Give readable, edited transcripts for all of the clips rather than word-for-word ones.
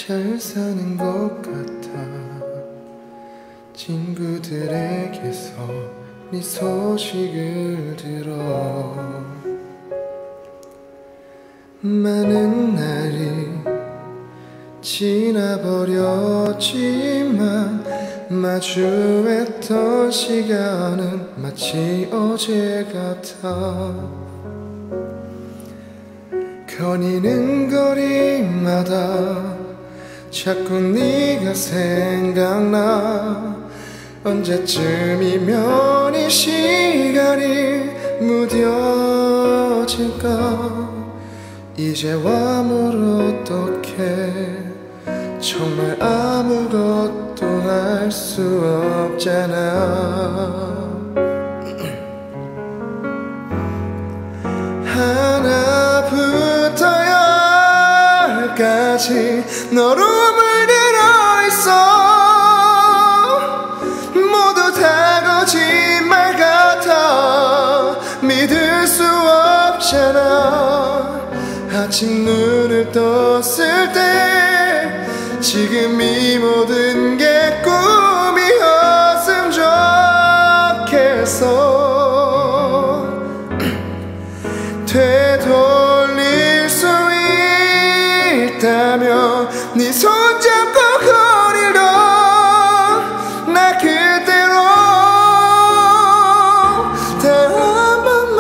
잘 사는 것 같아. 친구들에게서 네 소식을 들어 많은 날이 지나버렸지만 마주했던 시간은 마치 어제 같아. 거니는 거리마다 자꾸 네가 생각나. 언제쯤이면 이 시간이 무뎌질까. 이제와 뭘 어떡해. 정말 아무것도 할 수 없잖아. 하나부터 열까지 너로 물들어 있어. 모두 다 거짓말 같아. 믿을 수 없잖아. 아침 눈을 떴을 때 지금 이 모든 게 꿈이었으면 좋겠어. 되돌릴 수 있다면 네 손잡고 거리로 나 그대로 단 한 번만.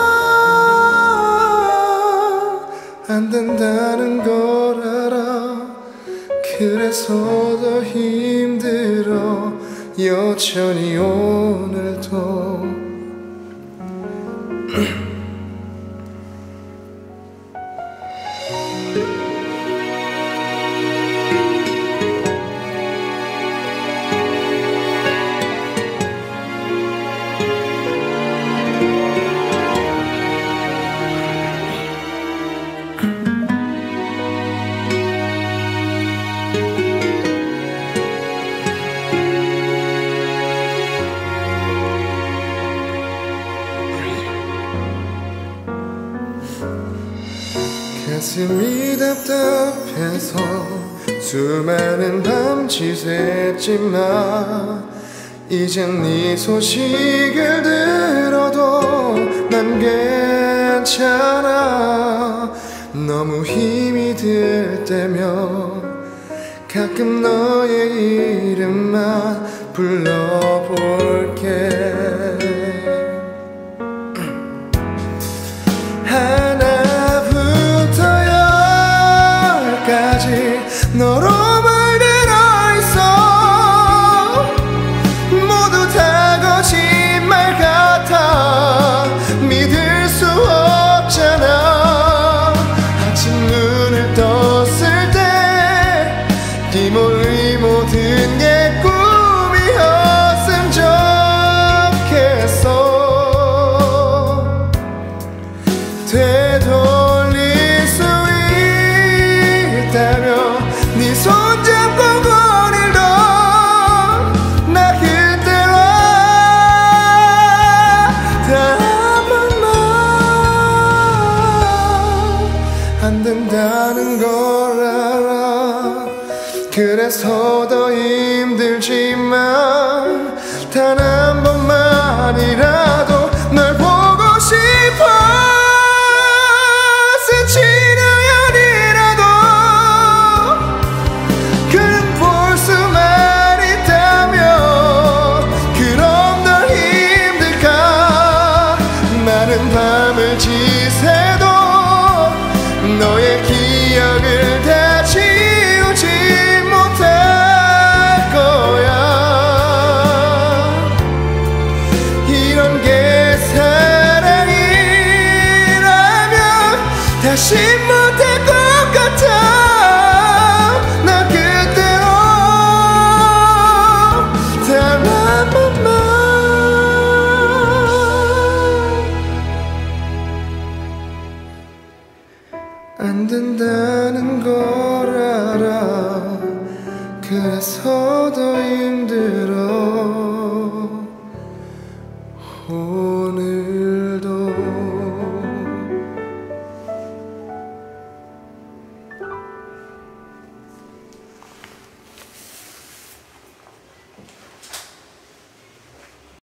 안 된다는 걸 알아. 그래서 더 힘들어 여전히 오늘도. 가슴이 답답해서 수많은 밤지샜지만 이젠 네 소식을 들어도 난 괜찮아. 너무 힘이 들 때면 가끔 너의 이름만 불러볼게. 너로 물들어 있어. 모두 다 거짓말 같아. 믿을 수 없잖아. 아침 눈을 떴을 때 이 모든 게 꿈이었으면 좋겠어. 되돌릴 수 있다면 네 손잡고 거리로 나 그대로 단 한 번만. 안 된다는 걸 알아. 그래서 더 힘들지만 단 한 번만이라도 널 보고 싶어. 밤을 지새도 너의 기억을 다 지우지 못할 거야. 이런 게 사랑이라면 다시 못할 것 같아. 나 그대로 단 한 번만. 안 된다는 걸 알아. 그래서 더 힘들어